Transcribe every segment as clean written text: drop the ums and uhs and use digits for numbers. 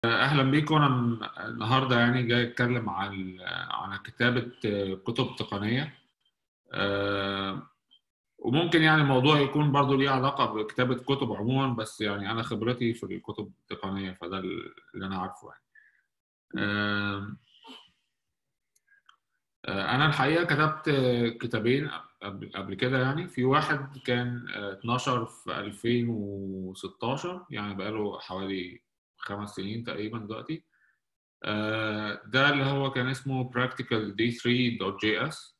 اهلا بيكم. انا النهارده يعني جاي اتكلم عن كتابه كتب تقنيه. وممكن يعني الموضوع يكون برضو ليه علاقه بكتابه كتب عموما، بس يعني انا خبرتي في الكتب التقنيه فده اللي انا عارفه يعني. آه، انا الحقيقه كتبت كتابين قبل كده. يعني في واحد كان اتنشر في 2016، يعني بقاله حوالي 5 سنين تقريبا دلوقتي. ده اللي هو كان اسمه practical d3.js.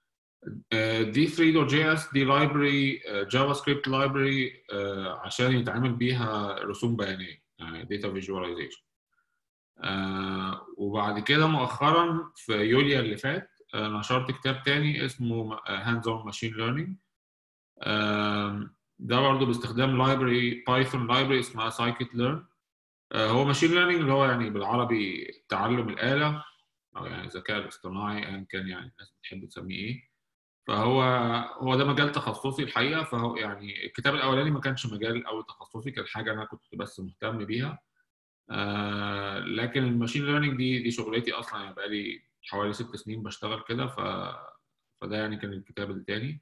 d3.js دي library، جافا سكريبت library عشان يتعامل بيها رسوم بيانية، يعني data visualization. وبعد كده مؤخرا في يوليو اللي فات نشرت كتاب تاني اسمه hands on machine learning. ده برضه باستخدام بايثون library اسمها scikit-learn. هو ماشين ليرنينج اللي هو يعني بالعربي تعلم الآلة، أو يعني الذكاء الاصطناعي أيا كان يعني الناس بتحب تسميه إيه. فهو ده مجال تخصصي الحقيقة. فهو يعني الكتاب الأولاني ما كانش مجال أو تخصصي، كان حاجة أنا كنت بس مهتم بيها. لكن الماشين ليرنينج دي شغلتي أصلا، يعني بقالي حوالي 6 سنين بشتغل كده. فده يعني كان الكتاب التاني.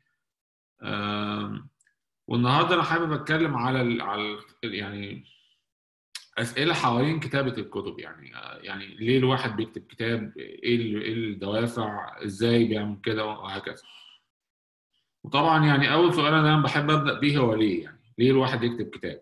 والنهارده أنا حابب أتكلم على يعني أسئلة حوالين كتابة الكتب. يعني ليه الواحد بيكتب كتاب؟ إيه الدوافع؟ إزاي بيعمل كده؟ وهكذا. وطبعا يعني أول سؤال أنا دايما بحب أبدأ بيه هو ليه؟ يعني ليه الواحد يكتب كتاب؟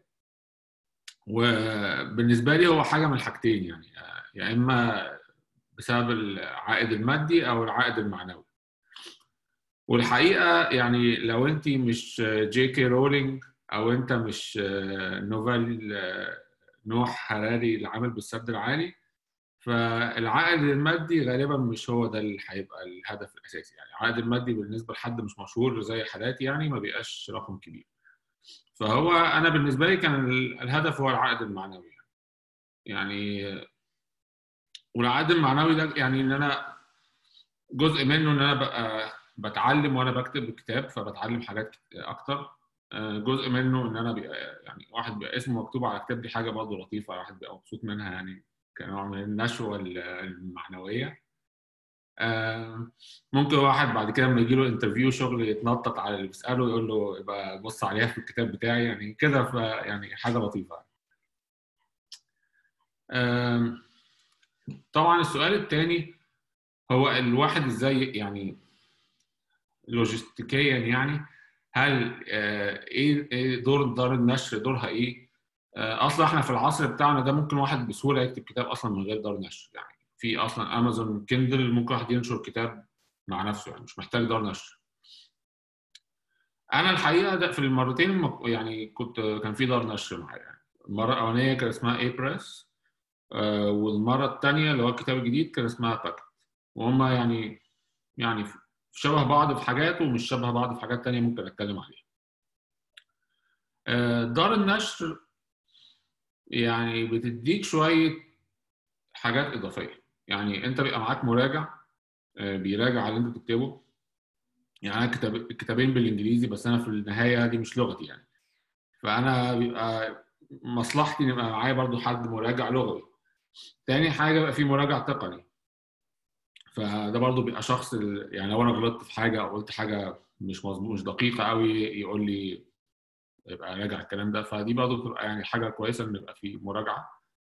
وبالنسبة لي هو حاجة من الحاجتين، يعني يا إما بسبب العائد المادي أو العائد المعنوي. والحقيقة يعني لو أنت مش جي كي رولينج، أو أنت مش نوفل نوح هراري اللي عامل بالسد العالي، فالعائد المادي غالبا مش هو ده اللي هيبقى الهدف الاساسي. يعني العائد المادي بالنسبه لحد مش مشهور زي حالاتي يعني ما بيبقاش رقم كبير. فهو انا بالنسبه لي كان الهدف هو العائد المعنوي يعني. والعائد المعنوي ده يعني ان انا جزء منه ان انا ببقى بتعلم وانا بكتب الكتاب، فبتعلم حاجات اكتر. جزء منه ان انا بيبقى يعني واحد بيبقى اسمه مكتوب على كتاب، دي حاجه برضه لطيفه، واحد بيبقى مبسوط منها يعني، كنوع من النشوه المعنويه. ممكن واحد بعد كده لما يجي له انترفيو شغل يتنطط على اللي بيساله يقول له يبقى بص عليها في الكتاب بتاعي يعني كده. يعني حاجه لطيفه. طبعا السؤال الثاني هو الواحد ازاي يعني لوجستيكيا، يعني هل ايه دار النشر؟ دورها ايه؟ اصلا احنا في العصر بتاعنا ده ممكن واحد بسهوله يكتب كتاب اصلا من غير دار نشر. يعني في اصلا امازون كيندل ممكن واحد ينشر كتاب مع نفسه، يعني مش محتاج دار نشر. انا الحقيقه ده في المرتين يعني كان في دار نشر معايا. يعني المره الاولانيه كان اسمها اي بريس، والمره الثانيه اللي هو الكتاب الجديد كان اسمها باكت. وهم يعني شبه بعض في حاجات ومش شبه بعض في حاجات تانية ممكن اتكلم عليها. دار النشر يعني بتديك شويه حاجات اضافيه. يعني انت بيبقى معاك مراجع بيراجع على اللي انت بتكتبه. يعني انا الكتابين بالانجليزي، بس انا في النهايه دي مش لغتي يعني. فانا بيبقى مصلحتي ان يبقى معايا برضو حد مراجع لغوي. تاني حاجه بقى في مراجع تقني، فده برضو بيبقى شخص يعني لو انا غلطت في حاجه او قلت حاجه مش مظبوط مش دقيقه قوي يقول لي يبقى راجع الكلام ده. فدي برضو بتبقى يعني حاجه كويسه ان يبقى في مراجعه.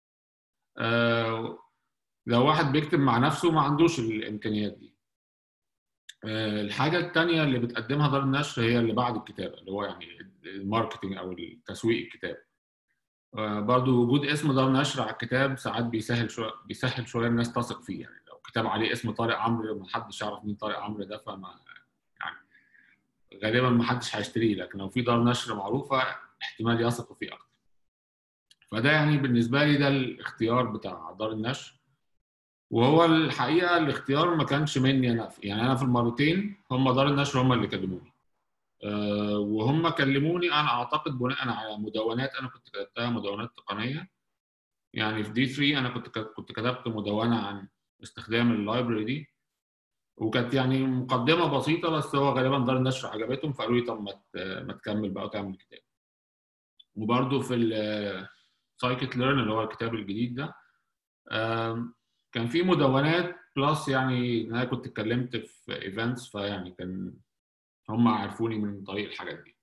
لو واحد بيكتب مع نفسه ما عندوش الامكانيات دي. الحاجه التانيه اللي بتقدمها دار النشر هي اللي بعد الكتابه، اللي هو يعني الماركتنج او تسويق الكتاب. برضو وجود اسم دار نشر على الكتاب ساعات بيسهل شويه الناس تثق فيه. يعني لو كتاب عليه اسم طارق عمرو ما حدش يعرف مين طارق عمرو ده، فما يعني غالبا ما حدش هيشتريه. لكن لو في دار نشر معروفه احتمال يثقوا فيه اكتر. فده يعني بالنسبه لي ده الاختيار بتاع دار النشر. وهو الحقيقه الاختيار ما كانش مني انا، يعني انا في المرتين هم دار النشر هم اللي كلموني. وهم كلموني انا اعتقد بناء على مدونات انا كنت كتبتها، مدونات تقنيه. يعني في دي 3 انا كنت كتبت مدونه عن استخدام اللايبرري دي، وكانت يعني مقدمه بسيطه، بس هو غالبا دار النشر عجبتهم فقالوا لي طب ما تكمل بقى وتعمل كتاب. وبرده في السايكت ليرن اللي هو الكتاب الجديد ده كان في مدونات بلس، يعني انا كنت اتكلمت في ايفنتس، فيعني كان هم عارفوني من طريق الحاجات دي.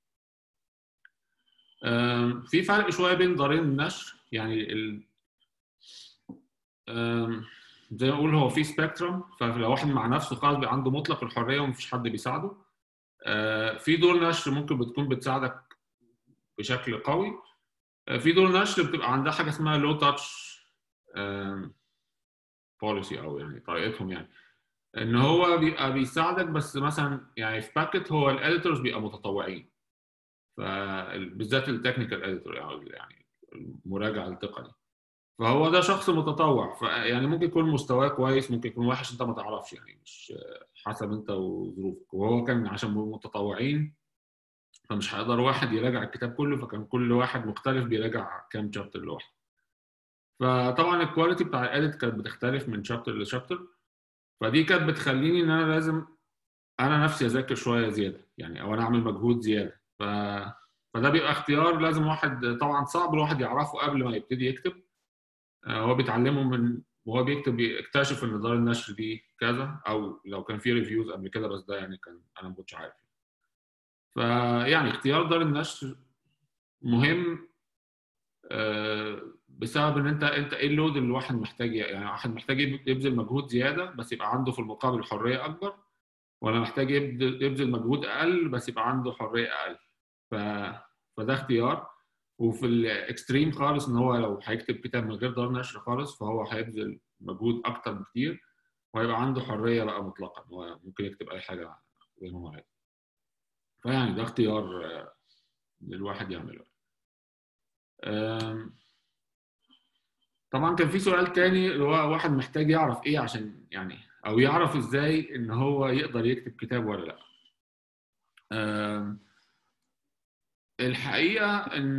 في فرق شويه بين دارين النشر، يعني زي ما اقول هو في سبيكترم، فلو واحد مع نفسه خالص بيبقى عنده مطلق الحريه ومفيش حد بيساعده. في دور نشر ممكن بتكون بتساعدك بشكل قوي. في دور نشر بتبقى عندها حاجه اسمها لو تاتش بوليسي، او يعني طريقتهم، يعني ان هو بيبقى بيساعدك بس مثلا يعني في باكت هو الاديتورز بيبقى متطوعين، فبالذات التكنيكال اديتور يعني المراجع التقني، فهو ده شخص متطوع، فيعني ممكن يكون مستواه كويس ممكن يكون وحش، انت ما تعرفش يعني، مش حسب انت وظروفك. وهو كان عشان متطوعين فمش هيقدر واحد يراجع الكتاب كله، فكان كل واحد مختلف بيراجع كام شابتر لوحده. فطبعا الكواليتي بتاع الاديت كانت بتختلف من شابتر لشابتر، فدي كانت بتخليني ان انا لازم انا نفسي اذاكر شويه زياده يعني، او انا اعمل مجهود زياده. فده بيبقى اختيار لازم واحد، طبعا صعب الواحد يعرفه قبل ما يبتدي يكتب. هو بيتعلمه من وهو بيكتب، بيكتشف ان دار النشر دي كذا، او لو كان في ريفيوز قبل كده، بس ده يعني كان انا ما كنتش عارف. فيعني اختيار دار النشر مهم، بسبب ان انت ايه اللود اللي الواحد محتاج، يعني واحد محتاج يبذل مجهود زياده بس يبقى عنده في المقابل حريه اكبر، ولا محتاج يبذل مجهود اقل بس يبقى عنده حريه اقل. ف... فده اختيار. وفي الاكستريم خالص ان هو لو هيكتب كتاب من غير دار نشر خالص، فهو هيبذل مجهود اكتر بكتير وهيبقى عنده حريه بقى مطلقه، هو ممكن يكتب اي حاجه زي ما هو عايز. فيعني ده اختيار للواحد يعمله. طبعا كان في سؤال تاني اللي هو واحد محتاج يعرف ايه عشان يعني، او يعرف ازاي ان هو يقدر يكتب كتاب ولا لا. الحقيقه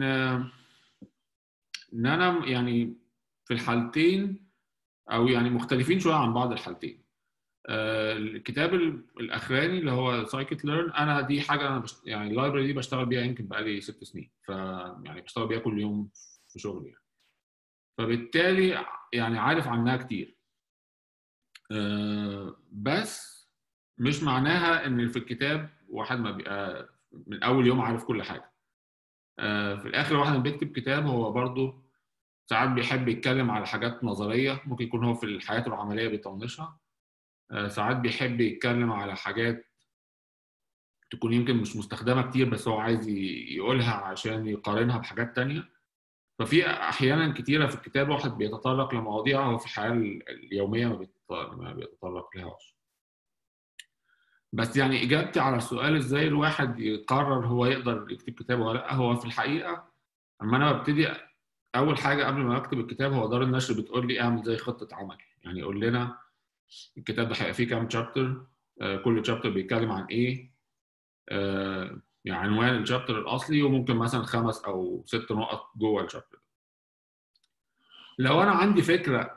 ان انا يعني في الحالتين، او يعني مختلفين شويه عن بعض الحالتين. الكتاب الاخراني اللي هو سايكت ليرن، انا دي حاجه انا يعني اللايبرري دي بشتغل بيها يمكن بقالي 6 سنين، يعني بشتغل بيها كل يوم في شغلي يعني. فبالتالي يعني عارف عنها كتير. بس مش معناها ان في الكتاب واحد ما بيبقى من اول يوم عارف كل حاجه. في الاخر واحد بيكتب كتاب هو برضه ساعات بيحب يتكلم على حاجات نظريه ممكن يكون هو في حياته العمليه بيطنشها. ساعات بيحب يتكلم على حاجات تكون يمكن مش مستخدمه كتير بس هو عايز يقولها عشان يقارنها بحاجات تانية. ففي احيانا كتيره في الكتاب واحد بيتطرق لمواضيع هو في الحياه اليوميه ما بيتطرق لهاش. بس يعني اجابتي على السؤال ازاي الواحد يقرر هو يقدر يكتب كتاب ولا لا، هو في الحقيقه اما انا ببتدي اول حاجه قبل ما اكتب الكتاب هو دار النشر بتقول لي اعمل زي خطه عمل، يعني قول لنا الكتاب ده هيبقى فيه كام شابتر، كل شابتر بيتكلم عن ايه، يعني عنوان الشابتر الاصلي وممكن مثلا 5 أو 6 نقط جوه الشابتر. لو انا عندي فكره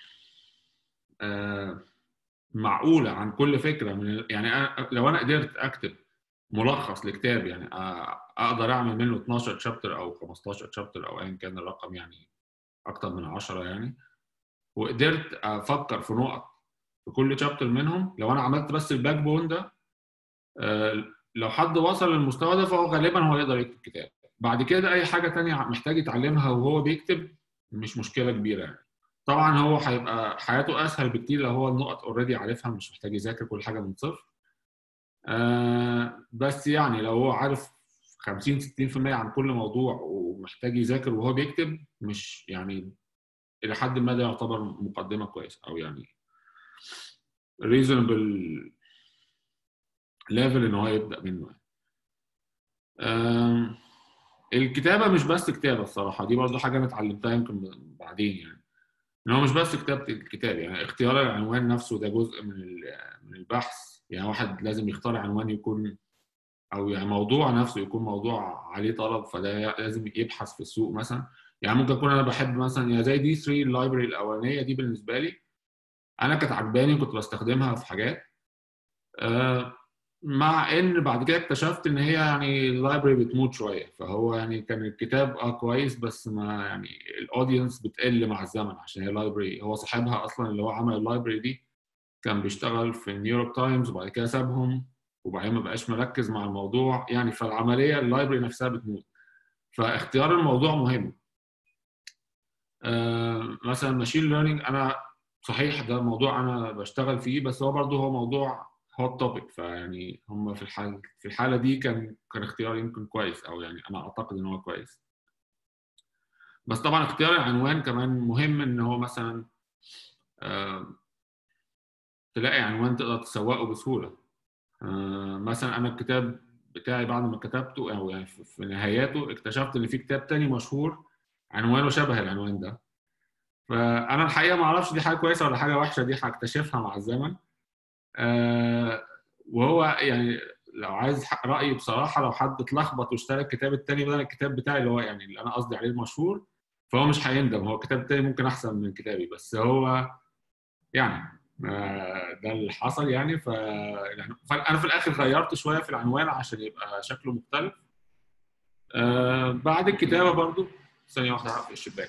معقوله عن كل فكره من يعني لو انا قدرت اكتب ملخص لكتاب يعني اقدر اعمل منه 12 شابتر او 15 شابتر او ايا كان الرقم، يعني اكتر من 10 يعني، وقدرت افكر في نقط في كل شابتر منهم، لو انا عملت بس الباك بون ده، لو حد وصل للمستوى ده فهو غالبا هو يقدر يكتب كتاب. بعد كده اي حاجه تانية محتاج يتعلمها وهو بيكتب مش مشكله كبيره يعني. طبعا هو هيبقى حياته اسهل بكتير لو هو النقط اوريدي عارفها، مش محتاج يذاكر كل حاجه من صفر. بس يعني لو هو عارف 50 60% عن كل موضوع ومحتاج يذاكر وهو بيكتب، مش يعني الى حد ما ده يعتبر مقدمه كويسه، او يعني reasonable level ان هو يبدا منه. الكتابه مش بس كتابه الصراحه، دي برضو حاجه انا اتعلمتها يمكن بعدين يعني، ان هو مش بس كتابه الكتاب، يعني اختيار العنوان نفسه ده جزء من البحث. يعني واحد لازم يختار عنوان يكون، او يعني موضوع نفسه يكون موضوع عليه طلب، فده لازم يبحث في السوق مثلا. يعني ممكن اكون انا بحب مثلا يعني زي دي 3 اللايبرري الاولانيه دي بالنسبه لي انا كانت عجباني وكنت بستخدمها في حاجات، مع ان بعد كده اكتشفت ان هي يعني اللايبرري بتموت شويه، فهو يعني كان الكتاب كويس، بس ما يعني الاودينس بتقل مع الزمن، عشان هي لايبرري هو صاحبها اصلا اللي هو عمل اللايبرري دي كان بيشتغل في نيويورك تايمز وبعد كده سابهم، وبعدين ما بقاش مركز مع الموضوع يعني، فالعمليه اللايبرري نفسها بتموت. فاختيار الموضوع مهم. مثلا ماشين ليرنينج انا صحيح ده موضوع انا بشتغل فيه، بس هو برضه هو موضوع هوت توبيك، فيعني هم في الحاله دي كان اختيار يمكن كويس، او يعني انا اعتقد ان هو كويس. بس طبعا اختيار العنوان كمان مهم، ان هو مثلا آه، تلاقي عنوان تقدر تسوقه بسهوله. مثلا انا الكتاب بتاعي بعد ما كتبته او يعني في نهاياته اكتشفت ان في كتاب تاني مشهور عنوانه شبه العنوان ده، فانا الحقيقه ما اعرفش دي حاجه كويسه ولا حاجه وحشه، دي هكتشفها مع الزمن. وهو يعني لو عايز رايي بصراحه، لو حد اتلخبط واشترى الكتاب التاني بدل الكتاب بتاعي اللي هو يعني اللي انا قصدي عليه المشهور، فهو مش هيندم، هو الكتاب التاني ممكن احسن من كتابي، بس هو يعني ده اللي حصل يعني. فانا في الاخر غيرت شويه في العنوان عشان يبقى شكله مختلف. بعد الكتابه برضو، ثانيه واحده هقفل الشباك.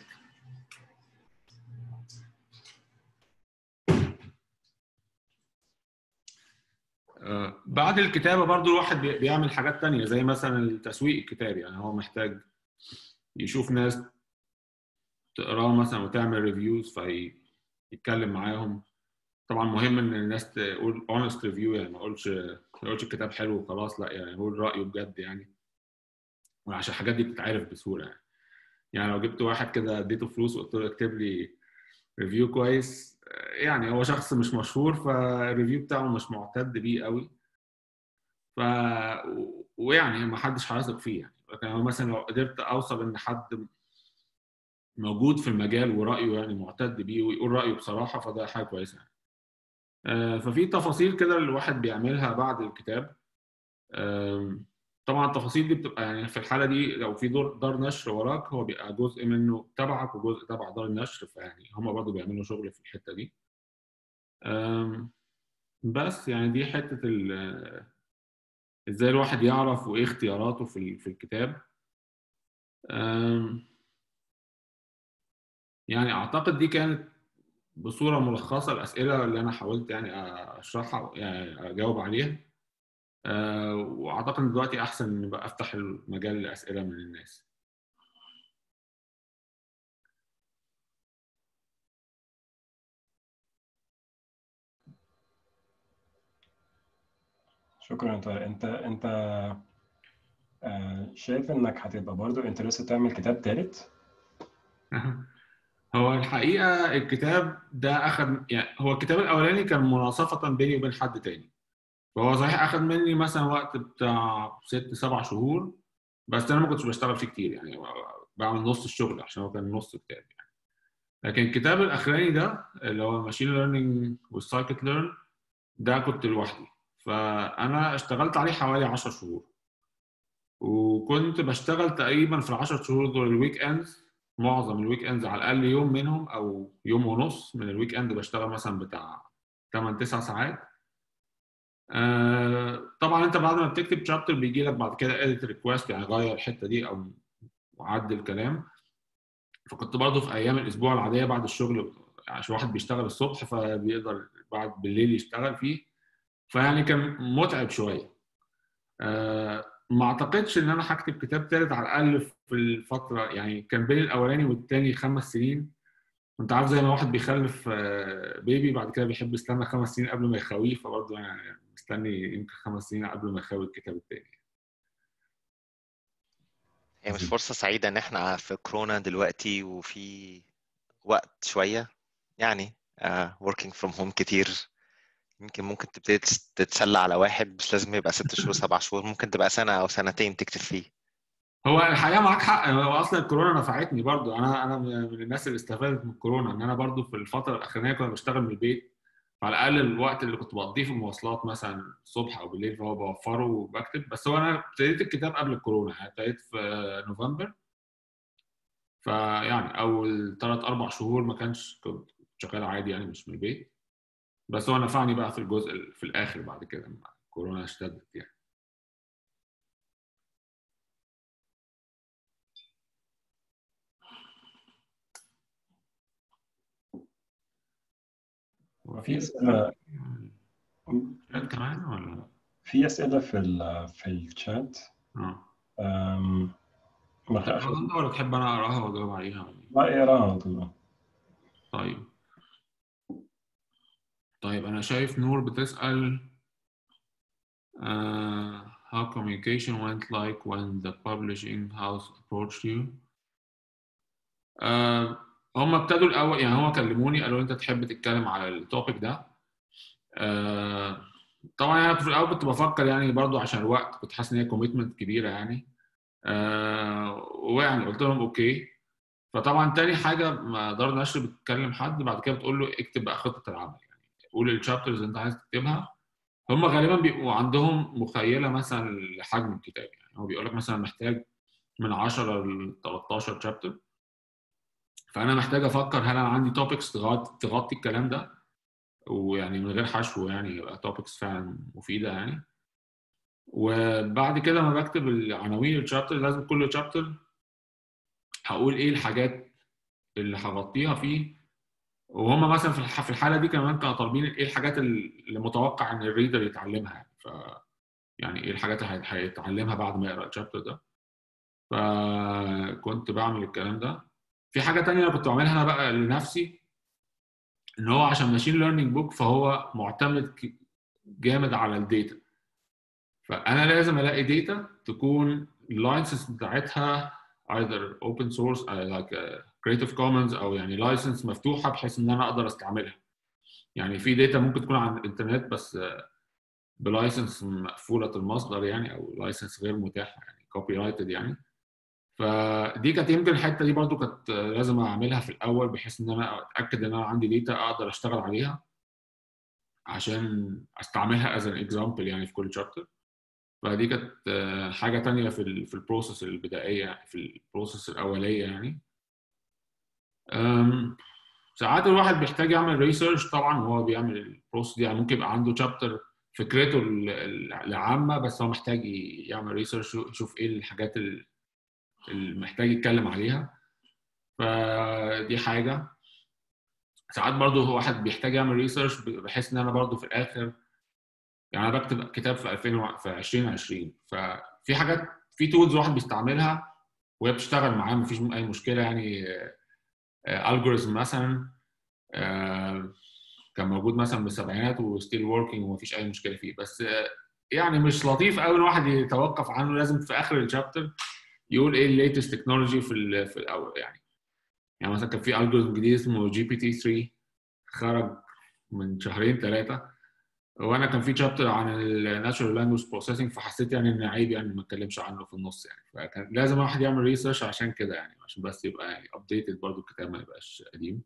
بعد الكتابة برضو الواحد بيعمل حاجات تانية، زي مثلا التسويق الكتابي، يعني هو محتاج يشوف ناس تقراه مثلا وتعمل ريفيوز فيتكلم معاهم. طبعا مهم ان الناس تقول اونست ريفيو، يعني ما يقولش الكتاب حلو وخلاص، لا يعني يقول رأيه بجد يعني، وعشان الحاجات دي بتتعرف بسهولة يعني لو جبت واحد كده اديته فلوس وقلت له اكتب لي ريفيو كويس، يعني هو شخص مش مشهور فالريفيو بتاعه مش معتد بيه قوي، ف ويعني ما حدش هيثق فيه يعني. لكن مثلا لو قدرت اوصل ان حد موجود في المجال ورأيه يعني معتد بيه ويقول رأيه بصراحة، فده حاجة كويسة يعني. ففي تفاصيل كده الواحد بيعملها بعد الكتاب. طبعا التفاصيل دي بتبقى يعني في الحالة دي لو في دار نشر وراك، هو بيبقى جزء منه تبعك وجزء تبع دار النشر، فيعني هم برضه بيعملوا شغل في الحتة دي. بس يعني دي حتة ازاي الواحد يعرف وايه اختياراته في الكتاب. يعني اعتقد دي كانت بصورة ملخصة الأسئلة اللي أنا حاولت يعني أشرحها يعني أجاوب عليها. وأعتقد إن دلوقتي أحسن إن بقى أفتح المجال لأسئلة من الناس. شكرا طارق. انت شايف انك هتبقى برضو انترست تعمل كتاب تالت؟ هو الحقيقة الكتاب ده أخد يعني، هو الكتاب الأولاني كان مناصفة بيني وبين حد تاني، فهو صحيح أخد مني مثلا وقت بتاع 6-7 شهور، بس أنا ما كنتش بشتغل فيه كتير يعني، بعمل نص الشغل عشان هو كان نص كتاب يعني. لكن الكتاب الأخراني ده اللي هو ماشين ليرنينج والسايكت ليرن ده كنت لوحدي، فأنا اشتغلت عليه حوالي 10 شهور، وكنت بشتغل تقريبا في ال10 شهور دول الويك اندز، معظم الويك اندز على الأقل يوم منهم أو يوم ونص من الويك اند بشتغل مثلا بتاع 8-9 ساعات. طبعا انت بعد ما بتكتب شابتر بيجي لك بعد كده edit request، يعني غير الحته دي او عدل الكلام. فكنت برضه في ايام الاسبوع العاديه بعد الشغل، عشان واحد بيشتغل الصبح فبيقدر بعد بالليل يشتغل فيه، فيعني كان متعب شويه. ما اعتقدش ان انا هكتب كتاب ثالث على الاقل في الفتره، يعني كان بين الاولاني والثاني 5 سنين. انت عارف زي ما واحد بيخلف بيبي بعد كده بيحب يستنى 5 سنين قبل ما يخويه، فبرضه يعني مستني يمكن 5 سنين قبل ما يخوي الكتاب الثاني. هي مش فرصة سعيدة إن إحنا في كورونا دلوقتي وفي وقت شوية يعني working from home كتير، ممكن تبتدي تتسلى على واحد، مش لازم يبقى 6 شهور 7 شهور، ممكن تبقى سنة أو سنتين تكتب فيه. هو الحقيقه معاك حق، هو اصلا الكورونا نفعتني برضو، انا من الناس اللي استفادت من الكورونا، ان انا برضو في الفتره الاخرانيه كنت بشتغل من البيت، فعلى الاقل الوقت اللي كنت بقضيه في المواصلات مثلا الصبح او بالليل فهو بوفره وبكتب. بس هو انا ابتديت الكتاب قبل الكورونا، يعني ابتديت في نوفمبر، فيعني اول 3-4 شهور ما كنت شغال عادي يعني مش من البيت، بس هو نفعني بقى في الجزء في الاخر بعد كده لما كورونا اشتدت يعني. في أسئلة كمان ولا؟ في أسئلة في الشات. تحب ولا تحب انا اقراها واجاوب عليها؟ لا اقراها طبعا. طيب انا شايف نور بتسأل how communication went like when the publishing house approached you. هم ابتدوا الاول يعني، هم كلموني قالوا انت تحب تتكلم على التوبيك ده. طبعا انا في الاول كنت بفكر يعني برضو عشان الوقت، كنت حاسس ان هي كوميتمنت كبيره يعني. ويعني قلت لهم اوكي. فطبعا تاني حاجه ما دار النشر بتكلم حد بعد كده بتقول له اكتب بقى خطه العمل، يعني قول الشابترز اللي انت عايز تكتبها. هم غالبا بيبقوا عندهم مخيله مثلا لحجم الكتاب، يعني هو بيقول لك مثلا محتاج من 10 ل 13 شابتر. فانا محتاج افكر هل انا عندي توبكس تغطي الكلام ده، ويعني من غير حشو يعني يبقى توبكس فعلا مفيده يعني. وبعد كده لما بكتب العناوين الشابتر لازم كل شابتر هقول ايه الحاجات اللي هغطيها فيه. وهم مثلا في الحاله دي كمان كانوا طالبين ايه الحاجات اللي متوقع ان الريدر يتعلمها يعني. يعني ايه الحاجات اللي هيتعلمها بعد ما يقرا الشابتر ده. فكنت بعمل الكلام ده. في حاجه تانية انا كنت بعملها انا بقى لنفسي، ان هو عشان ماشين ليرنينج بوك فهو معتمد جامد على الداتا. فانا لازم الاقي داتا تكون اللايسنس بتاعتها either open source like creative commons او يعني لايسنس مفتوحه بحيث ان انا اقدر استعملها. يعني في داتا ممكن تكون على الانترنت بس بلايسنس مقفوله المصدر يعني، او لايسنس غير متاحه يعني كوبي رايتد يعني. فدي كانت يمكن الحته دي برضو كانت لازم اعملها في الاول بحيث ان انا اتاكد ان انا عندي داتا اقدر اشتغل عليها عشان استعملها از ان اكزامبل يعني في كل شابتر. فدي كانت حاجه تانية في البروسيس البدائيه، في البروسيس الاوليه يعني. ساعات الواحد بيحتاج يعمل ريسيرش طبعا وهو بيعمل البروسيس دي، يعني ممكن يبقى عنده شابتر فكرته العامه بس هو محتاج يعمل ريسيرش يشوف ايه الحاجات اللي محتاج يتكلم عليها. فدي حاجه. ساعات برضو هو واحد بيحتاج يعمل ريسيرش بحيث ان انا برضو في الاخر يعني انا بكتب كتاب في 2020 ففي حاجات في تولز واحد بيستعملها وهي بتشتغل معاه مفيش اي مشكله يعني. الجوريزم مثلا كان موجود مثلا من السبعينات وستيل وركينج ومفيش اي مشكله فيه، بس يعني مش لطيف قوي الواحد يتوقف عنه. لازم في اخر الشابتر يقول ايه الليتست تكنولوجي في الاول يعني مثلا كان في الجوريزم جديد اسمه GPT-3 خرج من شهرين ثلاثه، وانا كان في شابتر عن الناتشورال لانجويج بروسيسنج فحسيت يعني ان عيب يعني ما اتكلمش عنه في النص يعني. فكان لازم الواحد يعمل ريسيرش عشان كده يعني، عشان بس يبقى يعني ابديتد برضه الكتاب ما يبقاش قديم.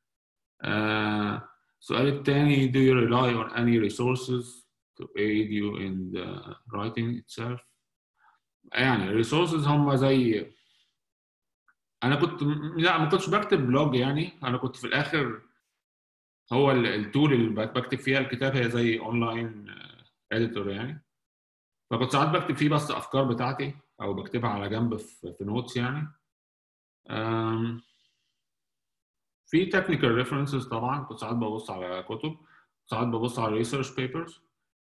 السؤال الثاني do you rely on any resources to aid you in the writing itself؟ يعني resources هم زي انا كنت لا ما كنتش بكتب بلوج يعني. انا كنت في الاخر هو التول اللي بكتب فيها الكتاب هي زي اونلاين اديتور يعني. فكنت ساعات بكتب فيه بس افكار بتاعتي او بكتبها على جنب في نوتس يعني. في تكنيكال ريفرنسز طبعا كنت ساعات ببص على كتب، ساعات ببص على ريسيرش بيبرز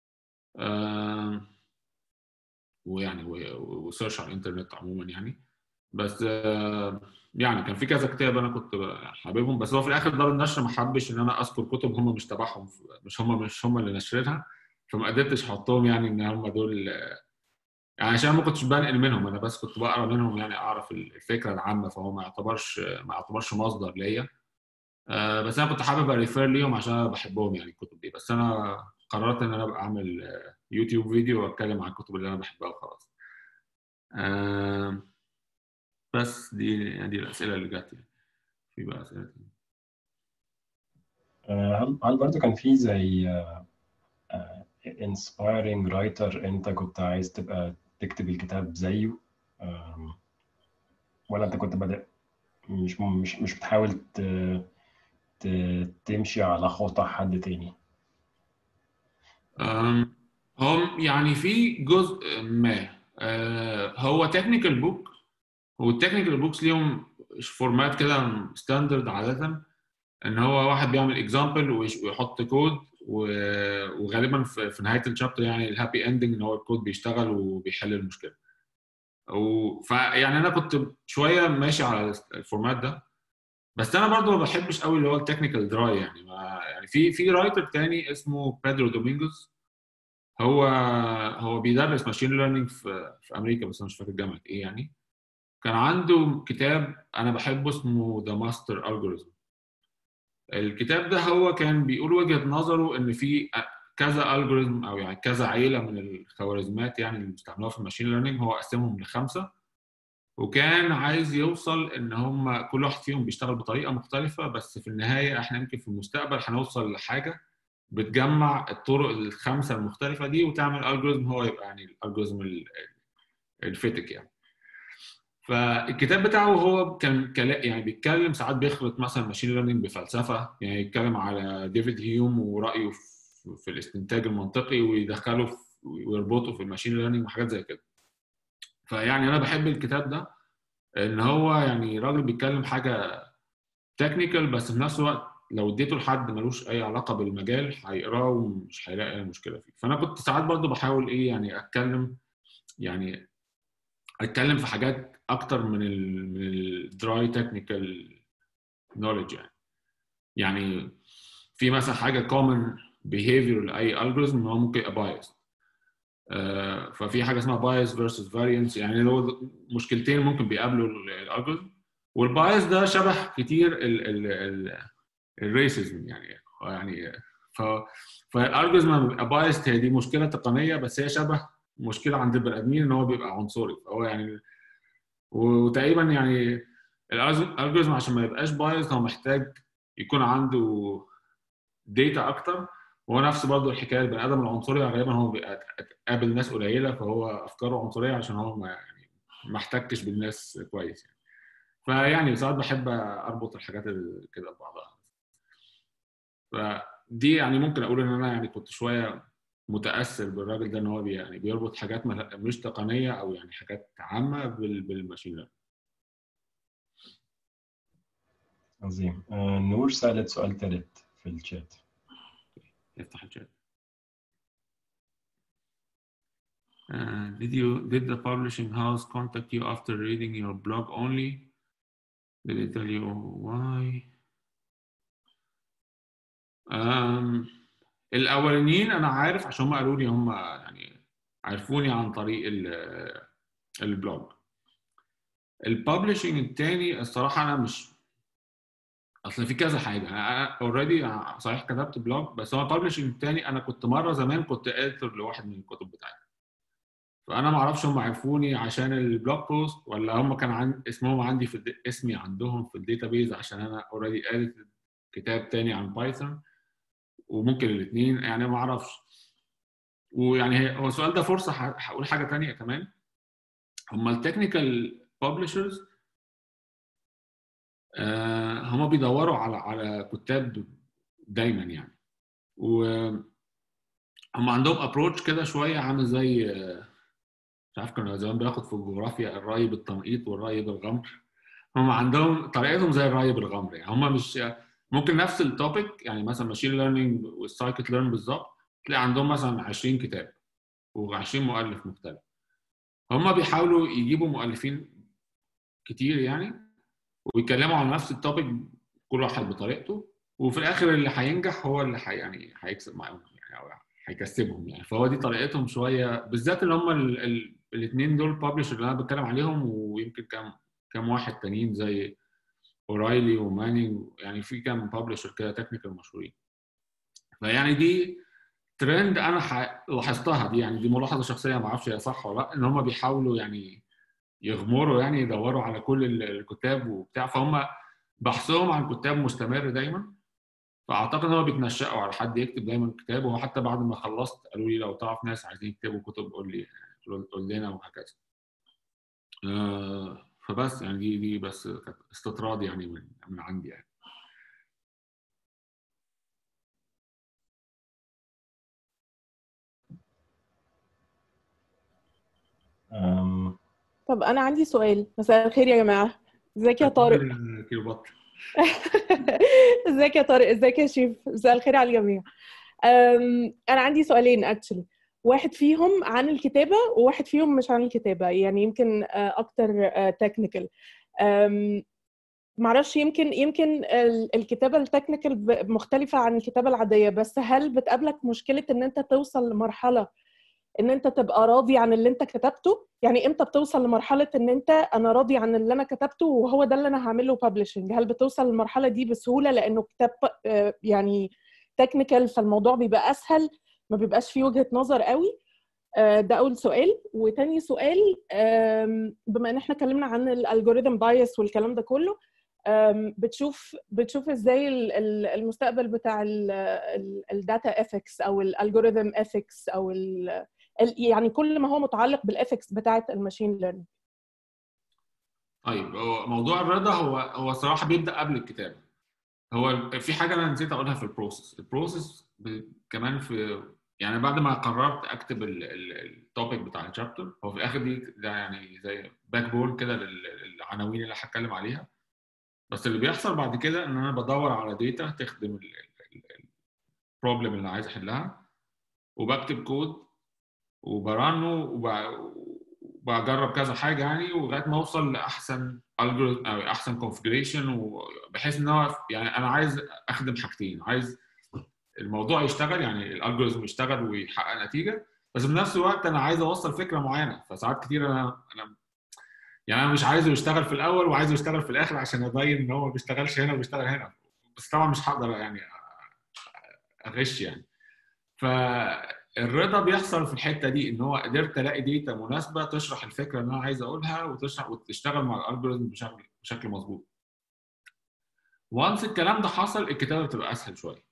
ويعني وسيرش على الانترنت عموما يعني. بس يعني كان في كذا كتاب انا كنت حاببهم، بس هو في الاخر دار النشر ما حبش ان انا اذكر كتب هم مش تبعهم، مش هم اللي ناشرينها. فما قدرتش احطهم يعني ان هم دول يعني، عشان ما كنتش بنقل منهم انا بس كنت بقرا منهم يعني اعرف الفكره العامه. فهو ما يعتبرش مصدر ليا. بس انا كنت حابب اريفير ليهم عشان انا بحبهم يعني الكتب دي. بس انا قررت ان انا ابقى اعمل يوتيوب فيديو واتكلم عن الكتب اللي انا بحبها وخلاص. بس دي الاسئله اللي جت يعني. في بقى اسئله تانية. هل برضه كان في زي inspiring writer انت كنت عايز تبقى تكتب الكتاب زيه، ولا انت كنت بادئ مش بتحاول تمشي على خطى حد تاني؟ هم يعني في جزء ما هو تكنيكال بوك، والتكنيكال بوكس ليهم فورمات كده ستاندرد عاده، ان هو واحد بيعمل اكزامبل ويحط كود، وغالبا في نهايه الشابتر يعني الهابي اندنج ان هو الكود بيشتغل وبيحل المشكله. فيعني انا كنت شويه ماشي على الفورمات ده، بس انا برضو ما بحبش قوي اللي هو التكنيكال دراي يعني. يعني في رايتر تاني اسمه بيدرو دومينجوز، هو بيدرس ماشين ليرنينج في امريكا، بس انا مش فاكر جامعه ايه يعني. كان عنده كتاب انا بحبه اسمه ذا ماستر الجوريزم. الكتاب ده هو كان بيقول وجهة نظره ان في كذا الجوريزم او يعني كذا عيله من الخوارزميات يعني اللي بيستعملوها في الماشين ليرنينج، هو قسمهم ل5، وكان عايز يوصل ان هم كل واحد فيهم بيشتغل بطريقه مختلفه، بس في النهايه احنا يمكن في المستقبل هنوصل لحاجه بتجمع الطرق ال5 المختلفه دي وتعمل الجوريزم هو يبقى يعني الالجوريزم الفيتك يعني. فالكتاب بتاعه هو كان يعني بيتكلم ساعات بيخلط مثلا ماشين ليرنينج بفلسفه، يعني يتكلم على ديفيد هيوم ورأيه في الاستنتاج المنطقي ويدخله ويربطه في الماشين ليرنينج وحاجات زي كده. فيعني انا بحب الكتاب ده ان هو يعني راجل بيتكلم حاجه تكنيكال، بس في نفس الوقت لو اديته لحد ملوش اي علاقه بالمجال هيقراه ومش هيلاقي اي مشكله فيه. فانا كنت ساعات برضو بحاول ايه يعني اتكلم في حاجات اكتر من الدراي تكنيكال نوليدج يعني في مثلا حاجه كومن بيهيفير لاي الجوريزم ان هو ممكن يبقى بايس. ففي حاجه اسمها بايس فيرسس فاريانس، يعني لو مشكلتين ممكن بيقابلوا الالجوريزم، والبايس ده شبه كتير الريسيزم يعني فالالجوريزم لما بيبقى بايست هي دي مشكله تقنيه، بس هي شبه مشكله عند البني ادمين ان هو بيبقى عنصري. فهو يعني وتقريبا يعني الالجوريزم عشان ما يبقاش بايظ هو محتاج يكون عنده داتا اكتر، وهو نفس برضه الحكايه البني ادم العنصري غالبا هو قابل ناس قليله فهو افكاره عنصريه عشان هو ما احتكش بالناس كويس يعني. فيعني ساعات بحب اربط الحاجات كده ببعضها. فدي يعني ممكن اقول ان انا يعني كنت شويه متاثر بالراجل ده ان هو يعني بيربط حاجات مش تقنيه او يعني حاجات عامه بالماشين ليرنينج. عظيم. نور سألت سؤال ثالث في الشات. افتح الشات. Did the publishing house contact you after reading your blog only? Did they tell you why? الأولانيين أنا عارف عشان هم قالوا لي، هم يعني عرفوني عن طريق البلوج. الببلشنج التاني الصراحة أنا مش، أصل في كذا حاجة. أنا أوريدي صحيح كتبت بلوج، بس هو الببلشنج التاني أنا كنت مرة زمان كنت إديتور لواحد من الكتب بتاعتي، فانا ما اعرفش هم عرفوني عشان البلوج بوست ولا هم كان اسمهم عندي اسمي عندهم في الداتابيز عشان انا اوريدي قريت كتاب تاني عن بايثون، وممكن الاثنين يعني ما اعرفش. ويعني هو السؤال ده فرصه هقول حاجه تانية كمان. هم التكنيكال ببلشرز هم بيدوروا على كتاب دايما يعني، وهم عندهم ابروتش كده شويه عامل زي مش عارف كنا زمان بناخد في الجغرافيا الري بالتنقيط والري بالغمر. هم عندهم طريقتهم زي الري بالغمر يعني. هم مش ممكن نفس التوبيك يعني مثلا ماشين ليرنينج والسايكت ليرن بالظبط تلاقي عندهم مثلا 20 كتاب و20 مؤلف مختلف. هم بيحاولوا يجيبوا مؤلفين كتير يعني ويتكلموا عن نفس التوبيك كل واحد بطريقته، وفي الاخر اللي هينجح هو اللي يعني هيكسب معاهم يعني او هيكسبهم يعني. فهو دي طريقتهم شويه، بالذات اللي هم الاثنين دول بابلشر اللي انا بتكلم عليهم، ويمكن كام واحد تانيين زي اورايلي ومانينج، يعني في كام بابلشر كده تكنيكال مشهورين. فيعني دي ترند انا لاحظتها دي، يعني دي ملاحظه شخصيه ما اعرفش هي صح ولا لا، ان هم بيحاولوا يعني يغمروا يعني يدوروا على كل الكتاب وبتاع، فهم بحثهم عن كتاب مستمر دايما. فاعتقد ان هم بيتنشأوا على حد يكتب دايما كتاب، وحتى حتى بعد ما خلصت قالوا لي لو تعرف ناس عايزين يكتبوا كتب قول لنا وهكذا. فبس يعني دي بس كانت استطراد يعني من عندي يعني. طب انا عندي سؤال. مساء الخير يا جماعه. ازيك يا طارق؟ ازيك يا طارق؟ ازيك يا شيف؟ مساء الخير على الجميع. انا عندي سؤالين اكشلي، واحد فيهم عن الكتابه وواحد فيهم مش عن الكتابه، يعني يمكن اكتر تكنيكال. معرفش، يمكن الكتابه التكنيكال مختلفه عن الكتابه العاديه، بس هل بتقابلك مشكله ان انت توصل لمرحله ان انت تبقى راضي عن اللي انت كتبته؟ يعني امتى بتوصل لمرحله ان انا راضي عن اللي انا كتبته وهو ده اللي انا هعمله ببلشنج؟ هل بتوصل للمرحله دي بسهوله لانه كتاب يعني تكنيكال فالموضوع بيبقى اسهل، ما بيبقاش فيه وجهه نظر قوي؟ ده اول سؤال. وتاني سؤال، بما ان احنا اتكلمنا عن الالجوريثم بايس والكلام ده كله، بتشوف ازاي المستقبل بتاع الداتا اثكس او الالجوريثم اثكس او يعني كل ما هو متعلق بالاثكس بتاعه الماشين ليرنينج؟ طيب، هو موضوع الرضا هو صراحه بيبدا قبل الكتابه. هو في حاجه انا نسيت اقولها في البروسيس كمان، في يعني بعد ما قررت اكتب التوبيك بتاع الشابتر، هو في الاخر ده يعني زي باك بون كده للعناوين اللي هتكلم عليها. بس اللي بيحصل بعد كده ان انا بدور على داتا تخدم البروبلم اللي عايز احلها، وبكتب كود وبرنه وبجرب كذا حاجه يعني، لغايه ما اوصل لاحسن الجوريثم او احسن كونفيجريشن، بحيث ان هو يعني انا عايز اخدم حاجتين. عايز الموضوع يشتغل، يعني الالجوريثم يشتغل ويحقق نتيجه، بس بنفس الوقت انا عايز اوصل فكره معينه. فساعات كتير انا مش عايزه يشتغل في الاول وعايزه يشتغل في الاخر عشان ابين ان هو ما بيشتغلش هنا وبيشتغل هنا، بس طبعا مش هقدر يعني اغش يعني. فالرضا بيحصل في الحته دي، ان هو قدرت الاقي داتا مناسبه تشرح الفكره اللي انا عايز اقولها وتشتغل مع الالجوريثم بشكل مظبوط. وانس الكلام ده حصل، الكتابه بتبقى اسهل شويه.